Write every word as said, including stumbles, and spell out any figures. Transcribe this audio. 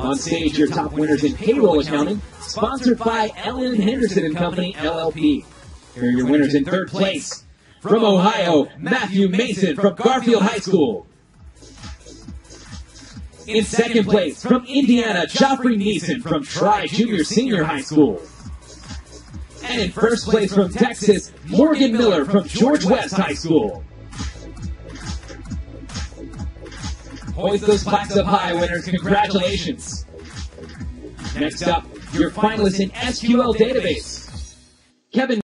On stage, your top winners in payroll accounting, sponsored by Ellen Henderson and Company, L L P. Here are your winners in third place. From Ohio, Matthew Mason from Garfield High School. In second place, from Indiana, Joffrey Neeson from Tri Junior Senior High School. And in first place from Texas, Morgan Miller from George West High School. Hoist those plaques up high, winners. Congratulations. Next up, your finalists in S Q L database. Kevin